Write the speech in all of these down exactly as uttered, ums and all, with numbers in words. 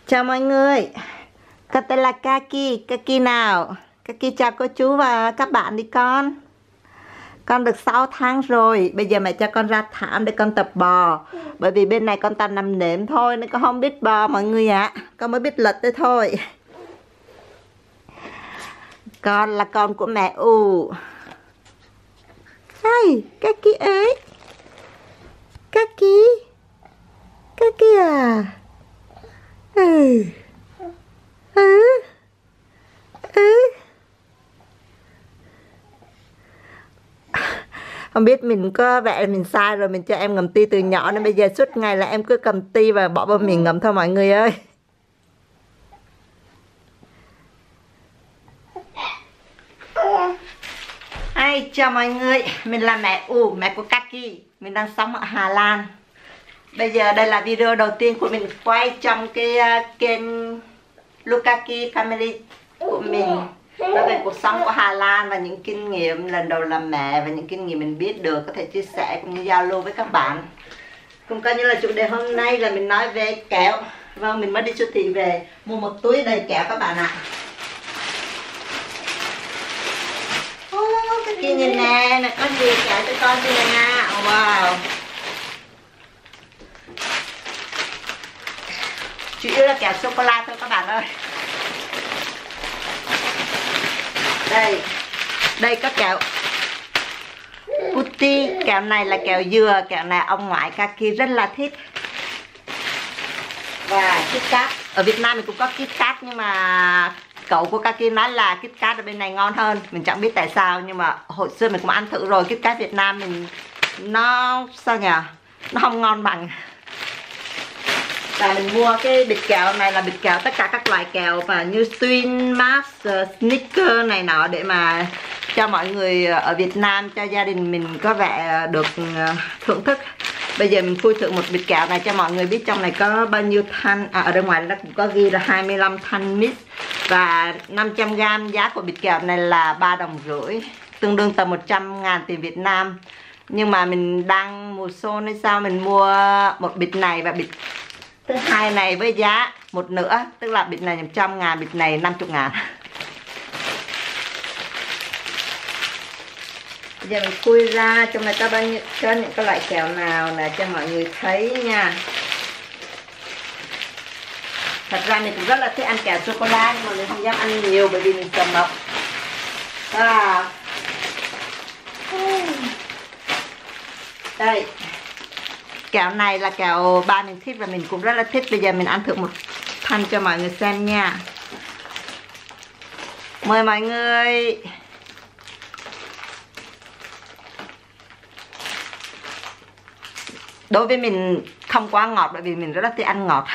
Chào mọi người, con tên là Kaki. Kaki nào? Kaki chào cô chú và các bạn đi con. Con được sáu tháng rồi, bây giờ mẹ cho con ra thảm để con tập bò. Bởi vì bên này con toàn nằm nệm thôi nên con không biết bò mọi người ạ. À. Con mới biết lật đấy thôi. Con là con của mẹ U. Hey, Kaki ơi. Kaki. Kaki à. Ừ. Ừ. Ừ. Không biết mình có vẻ là mình sai rồi, mình cho em ngậm ti từ nhỏ nên bây giờ suốt ngày là em cứ cầm ti và bỏ vào miệng ngậm thôi mọi người ơi. Hi, chào mọi người, mình là mẹ U, mẹ của Kaki. Mình đang sống ở Hà Lan. Bây giờ đây là video đầu tiên của mình quay trong cái uh, kênh Lukaki Family của mình. Nói về cuộc sống của Hà Lan và những kinh nghiệm lần đầu làm mẹ và những kinh nghiệm mình biết được có thể chia sẻ cũng như giao lưu với các bạn. Cũng coi như là chủ đề hôm nay là mình nói về kẹo. Vâng, mình mới đi siêu thị về mua một túi đầy kẹo các bạn ạ. Ô, cái kia nhìn nè, mẹ có gì kẹo cho con chứ nè nha. Wow. Chủ yếu là kẹo sô-cô-la thôi các bạn ơi. Đây, đây có kẹo Putti, kẹo này là kẹo dừa, kẹo này ông ngoại Kaki rất là thích. Và KitKat, ở Việt Nam mình cũng có KitKat nhưng mà cậu của Kaki nói là KitKat ở bên này ngon hơn. Mình chẳng biết tại sao nhưng mà hồi xưa mình cũng ăn thử rồi, KitKat Việt Nam mình nó sao nhỉ? Nó không ngon bằng. Và mình mua cái bịch kẹo này là bịch kẹo tất cả các loại kẹo và như Twin, Mars, Snickers này nọ để mà cho mọi người ở Việt Nam, cho gia đình mình có vẻ được thưởng thức. Bây giờ mình khui thử một bịch kẹo này cho mọi người biết trong này có bao nhiêu thanh. À, ở bên ngoài nó cũng có ghi là hai mươi lăm thanh mix. Và năm trăm gam giá của bịch kẹo này là ba đồng rưỡi, tương đương tầm một trăm ngàn tiền Việt Nam. Nhưng mà mình đang mùa xôn hay sao mình mua một bịch này và bịch thứ hai này với giá một nửa, tức là bịch này một trăm ngàn, bịch này năm mươi ngàn. Bây giờ mình khui ra trong này có bao nhiêu, có những cái loại kẹo nào là cho mọi người thấy nha. Thật ra mình cũng rất là thích ăn kẹo sô-cô-la nhưng mà mình không dám ăn nhiều bởi vì mình sợ mập. À. Đây. Kẹo này là kẹo ba mình thích và mình cũng rất là thích. Bây giờ mình ăn thử một thanh cho mọi người xem nha. Mời mọi người. Đối với mình không quá ngọt bởi vì mình rất là thích ăn ngọt.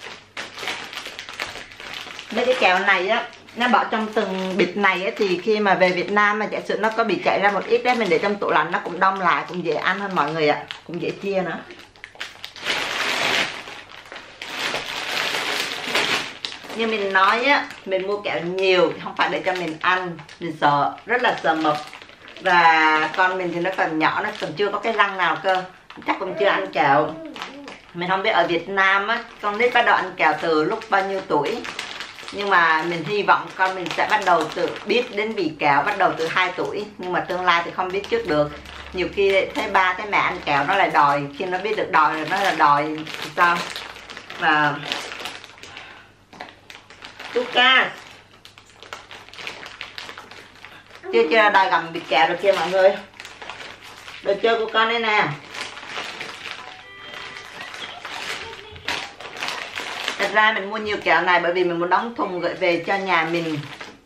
Mấy cái kẹo này á, nó bỏ trong từng bịch này ấy, thì khi mà về Việt Nam mà giả sử nó có bị chảy ra một ít đấy, mình để trong tủ lạnh nó cũng đông lại, cũng dễ ăn hơn mọi người ạ. Cũng dễ chia nữa. Như mình nói á, mình mua kẹo nhiều không phải để cho mình ăn, mình sợ, rất là sợ mập. Và con mình thì nó còn nhỏ, nó còn chưa có cái răng nào cơ, chắc cũng chưa ăn kẹo. Mình không biết ở Việt Nam á, con nít bắt đầu ăn kẹo từ lúc bao nhiêu tuổi. Nhưng mà mình hy vọng con mình sẽ bắt đầu từ biết đến vị kẹo bắt đầu từ hai tuổi. Nhưng mà tương lai thì không biết trước được. Nhiều khi thấy ba thấy mẹ ăn kẹo nó lại đòi, khi nó biết được đòi rồi nó là đòi sao. Và Lucas chưa chưa đòi gặm bịch kẹo được kia mọi người. Đồ chơi của con đây nè. Thật ra mình mua nhiều kẹo này bởi vì mình muốn đóng thùng gửi về cho nhà mình.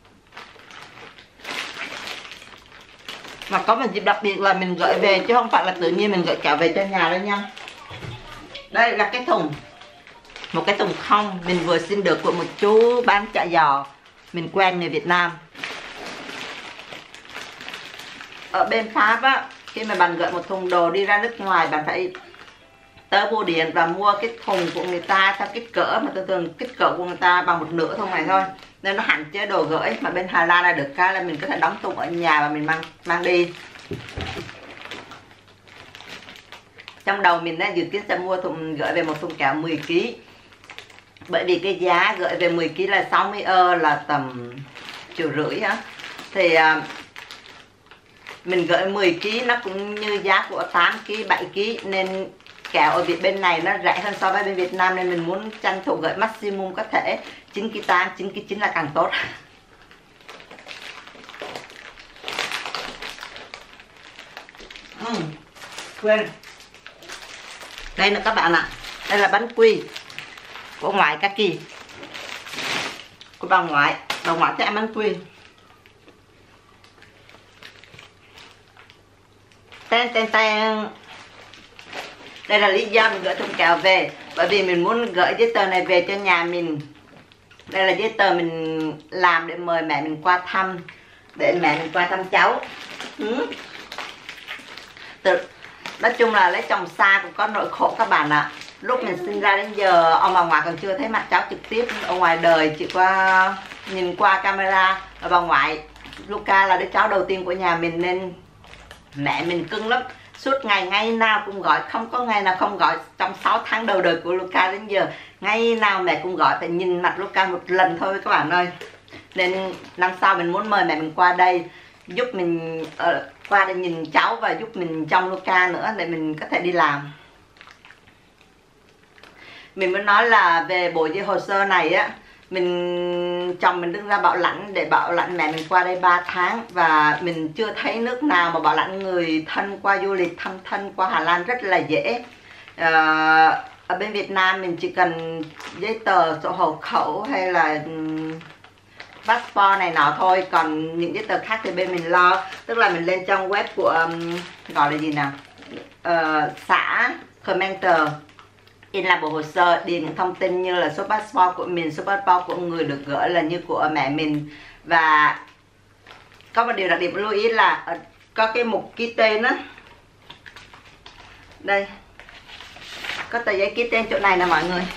Mà có một dịp đặc biệt là mình gửi về chứ không phải là tự nhiên mình gửi kẹo về cho nhà đâu nha. Đây là cái thùng. Một cái thùng không mình vừa xin được của một chú bán chả giò mình quen người Việt Nam. Ở bên Pháp á, khi mà bạn gửi một thùng đồ đi ra nước ngoài, bạn phải tới bưu điện và mua cái thùng của người ta theo kích cỡ, mà thường thường kích cỡ của người ta bằng một nửa thùng này thôi, nên nó hạn chế đồ gửi. Mà bên Hà Lan là được cái là mình có thể đóng thùng ở nhà và mình mang mang đi. Trong đầu mình đã dự kiến sẽ mua thùng gửi về một thùng kẹo mười ki lô gam. Bởi vì cái giá gửi về mười ki lô gam là sáu mươi euro, là tầm triệu rưỡi á. Thì uh, mình gửi mười ki lô gam nó cũng như giá của tám ki lô gam, bảy ki lô gam, nên kẹo ở Việt bên này nó rẻ hơn so với bên Việt Nam, nên mình muốn tranh thủ gửi maximum có thể. Chín ki lô gam tám, chín ki lô gam chín là càng tốt. uhm, quên đây nữa các bạn ạ. Đây là bánh quy của ngoại Kaki, của bà ngoại. Bà ngoại thích ăn bánh quy. Tên tên tên. Đây là lý do mình gửi thùng kẹo về, bởi vì mình muốn gửi giấy tờ này về cho nhà mình. Đây là giấy tờ mình làm để mời mẹ mình qua thăm, để mẹ mình qua thăm cháu. ừ. Từ, nói chung là lấy chồng xa cũng có nỗi khổ các bạn ạ. Lúc mình sinh ra đến giờ ông bà ngoại còn chưa thấy mặt cháu trực tiếp ở ngoài đời, chỉ qua nhìn qua camera. Và bà ngoại Luca là đứa cháu đầu tiên của nhà mình, nên mẹ mình cưng lắm. Suốt ngày ngày nào cũng gọi, không có ngày nào không gọi. Trong sáu tháng đầu đời của Luca đến giờ, ngày nào mẹ cũng gọi, phải nhìn mặt Luca một lần thôi các bạn ơi. Nên năm sau mình muốn mời mẹ mình qua đây, giúp mình uh, qua đây nhìn cháu và giúp mình trông Luca nữa, để mình có thể đi làm. Mình mới nói là về bộ giấy hồ sơ này á, mình chồng mình đứng ra bảo lãnh để bảo lãnh mẹ mình qua đây ba tháng, và mình chưa thấy nước nào mà bảo lãnh người thân qua du lịch, thăm thân qua Hà Lan rất là dễ. À, ở bên Việt Nam mình chỉ cần giấy tờ sổ hộ khẩu hay là um, passport này nọ thôi, còn những giấy tờ khác thì bên mình lo. Tức là mình lên trang web của um, gọi là gì nào, uh, xã Commenter, in làm bộ hồ sơ, điền những thông tin như là số passport của mình, số passport của người được gửi là như của mẹ mình. Và có một điều đặc điểm lưu ý là có cái mục ký tên á, đây có tờ giấy ký tên chỗ này nè mọi người.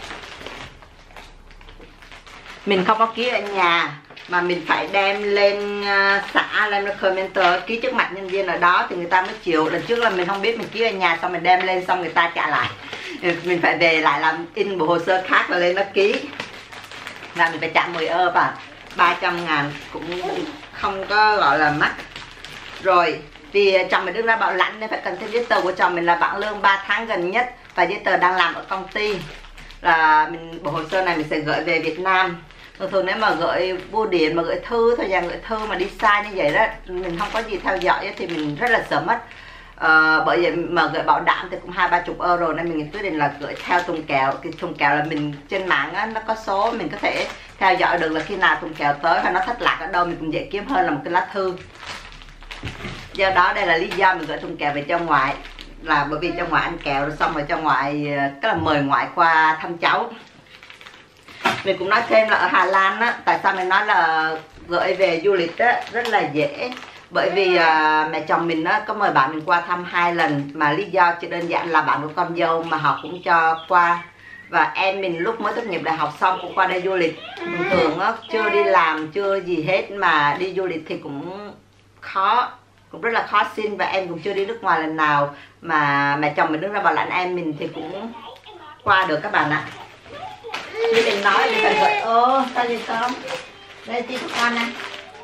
Mình không có ký ở nhà mà mình phải đem lên uh, xã, lên commenter ký trước mặt nhân viên ở đó thì người ta mới chịu. Lần trước là mình không biết, mình ký ở nhà xong mình đem lên xong người ta trả lại, mình phải về lại làm in bộ hồ sơ khác và lên đó ký, là mình phải trả mười euro và ba trăm ngàn, cũng không có gọi là mắc. Rồi vì chồng mình đứng ra bảo lãnh nên phải cần thêm giấy tờ của chồng mình là bảng lương ba tháng gần nhất và giấy tờ đang làm ở công ty. Là mình bộ hồ sơ này mình sẽ gửi về Việt Nam. Thường thường nếu mà gửi bưu điện mà gửi thư thôi, dàn gửi thư mà đi sai như vậy đó, mình không có gì theo dõi thì mình rất là sợ mất. À, bởi vậy mà gửi bảo đảm thì cũng hai ba chục euro, nên mình quyết định là gửi theo thùng kẹo. Cái thùng kẹo là mình trên mạng á, nó có số, mình có thể theo dõi được là khi nào thùng kẹo tới hay nó thất lạc ở đâu, mình cũng dễ kiếm hơn là một cái lá thư. Do đó đây là lý do mình gửi thùng kẹo về cho ngoại, là bởi vì cho ngoại ăn kẹo rồi xong rồi cho ngoại, tức là mời ngoại qua thăm cháu. Mình cũng nói thêm là ở Hà Lan á, tại sao mình nói là gửi về du lịch á rất là dễ. Bởi vì à, mẹ chồng mình á, có mời bạn mình qua thăm hai lần, mà lý do chỉ đơn giản là bạn của con dâu mà họ cũng cho qua. Và em mình lúc mới tốt nghiệp đại học xong cũng qua đây du lịch. Thường thường á, chưa đi làm, chưa gì hết mà đi du lịch thì cũng khó, cũng rất là khó xin. Và em cũng chưa đi nước ngoài lần nào, mà mẹ chồng mình đứng ra bảo lãnh em mình thì cũng qua được các bạn ạ. Chứ đừng nói đi phải gọi, ô sao gì không? Đây chi của con nè.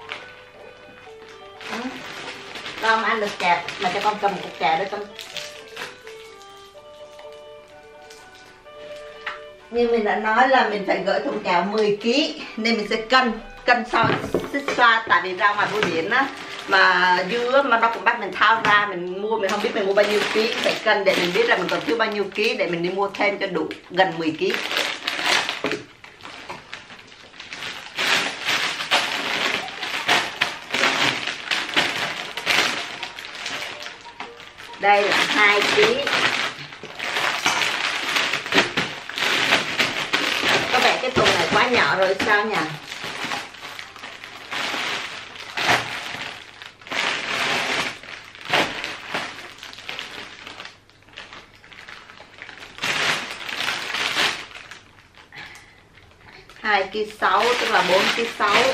Con ăn được kẹo, mà cho con cầm một cục kẹo để con. Như mình đã nói là mình phải gửi thùng kẹo mười ki lô gam, nên mình sẽ cân cân sau xích xoa. Tại vì ra ngoài bưu điện á, mà dưa mà nó cũng bắt mình thao ra, mình mua mình không biết mình mua bao nhiêu ký, phải cân để mình biết là mình còn thiếu bao nhiêu ký để mình đi mua thêm cho đủ gần mười ki lô gam. Đây là hai ki lô gam. Có vẻ cái thùng này quá nhỏ rồi sao nhỉ? hai ki lô gam sáu, tức là bốn ki lô gam sáu.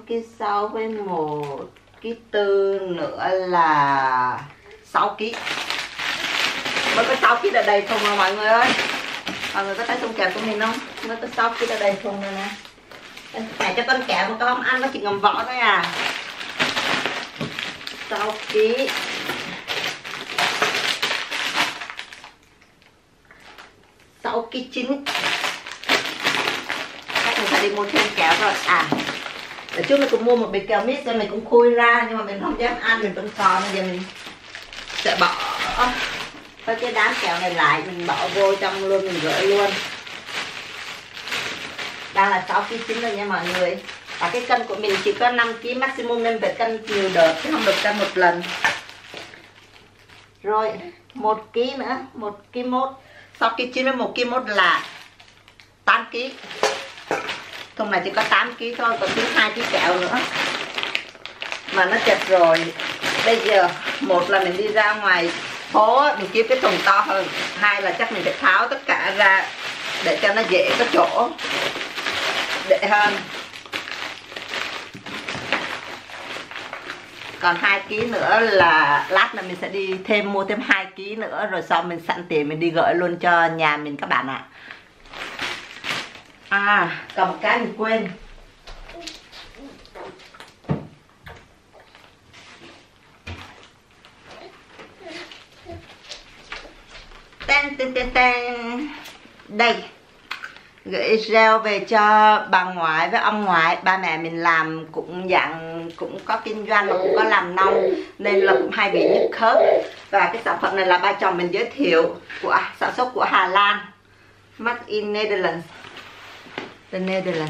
ký sáu với một ký tư nữa là sáu ký. Mới có sáu ký là đầy thùng rồi mọi người ơi. Mọi người có thấy thùng kẹo của mình không? Mới có sáu ký là đầy thùng rồi nè. Mẹ cho con kẹo mà con không ăn, nó chỉ ngầm vỏ thôi à. sáu ký. sáu ký chín. Chắc mình phải đi mua thêm kẹo rồi. À, để trước mình cũng mua một bịch kẹo mít rồi mình cũng khui ra, nhưng mà mình không dám ăn, mình vẫn còn, bây giờ mình sẽ bỏ với cái đám kẹo này lại, mình bỏ vô trong luôn, mình gửi luôn. Đang là sáu ký chín rồi nha mọi người. Và cái cân của mình chỉ có năm ký maximum nên phải cân nhiều đợt chứ không được cân một lần. Rồi một ký nữa, một ký mốt. sáu ký chín với một ký mốt là tám ký. Thùng này chỉ có tám ký thôi, còn thiếu hai ký kẹo nữa mà nó chật rồi. Bây giờ một là mình đi ra ngoài phố mình kiếm cái thùng to hơn, hai là chắc mình phải tháo tất cả ra để cho nó dễ có chỗ để hơn. Còn hai ký nữa là lát là mình sẽ đi thêm mua thêm hai ký nữa, rồi sau mình sẵn tiền mình đi gửi luôn cho nhà mình các bạn ạ. À. À, còn một cái mình quên. Tên tên tên tên. Đây. Gửi rau về cho bà ngoại với ông ngoại. Ba mẹ mình làm cũng dạng cũng có kinh doanh mà cũng có làm nông nên là cũng hay bị nhức khớp. Và cái sản phẩm này là ba chồng mình giới thiệu, của sản xuất của Hà Lan, Made in Netherlands, The Netherlands.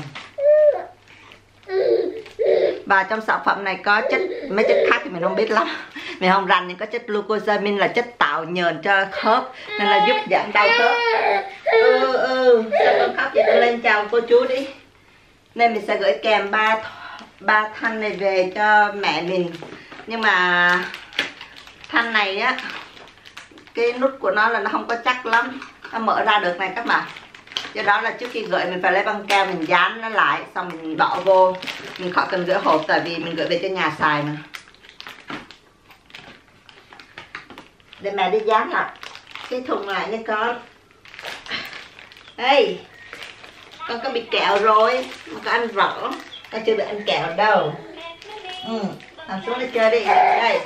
Và trong sản phẩm này có chất, mấy chất khác thì mình không biết lắm, mình không rành, nhưng có chất glucosamine là chất tạo nhờn cho khớp nên là giúp giảm đau khớp. Ừ ừ, sao con khóc vậy? Con lên chào cô chú đi. Nên mình sẽ gửi kèm ba ba thanh này về cho mẹ mình. Nhưng mà thanh này á, cái nút của nó là nó không có chắc lắm, nó mở ra được này các bạn. Do đó là trước khi gửi mình phải lấy băng keo mình dán nó lại, xong mình bỏ vô, mình khỏi cần gửi hộp tại vì mình gửi về cho nhà xài mà. Để mẹ đi dán lại cái thùng lại nha con. Ê, con có bị kẹo rồi, con có ăn vỏ, con chưa được ăn kẹo đâu. Ừ, nằm xuống đi chơi đi. Đây.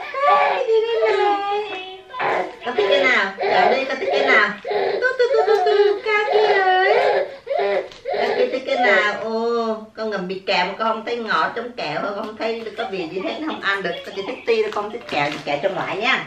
Con thích cái nào? Kẹo đi, con thích cái nào? Tu tu tu tu tu, Kaki ơi. Kaki thích cái nào? Ồ, con ngầm bị kẹo mà con không thấy ngọt trong kẹo, con không thấy có vị gì hết, không ăn được. Con chỉ thích ti thôi, con thích kẹo, kẹo trong ngoại nha.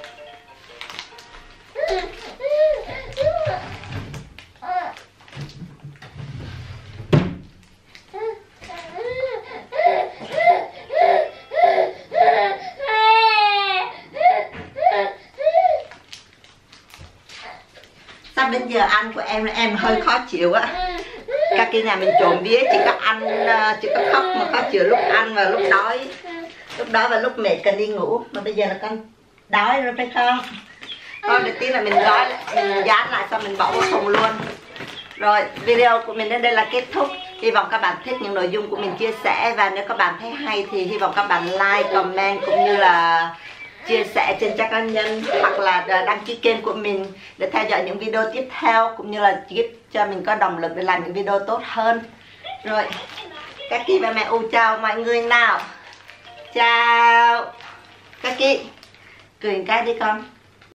Sắp đến giờ ăn của em, em hơi khó chịu á. Các cái nhà mình trộm vía chỉ có ăn, chỉ có khóc mà khó chịu lúc ăn và lúc đói. Lúc đói và lúc mệt cần đi ngủ. Mà bây giờ là con đói rồi phải không? Thôi đầu tiên là mình gói, mình dán lại xong mình bỏ vào thùng luôn. Rồi video của mình đến đây là kết thúc. Hy vọng các bạn thích những nội dung của mình chia sẻ. Và nếu các bạn thấy hay thì hy vọng các bạn like, comment cũng như là chia sẻ trên trang cá nhân hoặc là đăng ký kênh của mình để theo dõi những video tiếp theo, cũng như là giúp cho mình có động lực để làm những video tốt hơn. Rồi, Kaki và mẹ U chào mọi người nào. Chào Kaki, cười một cái đi con.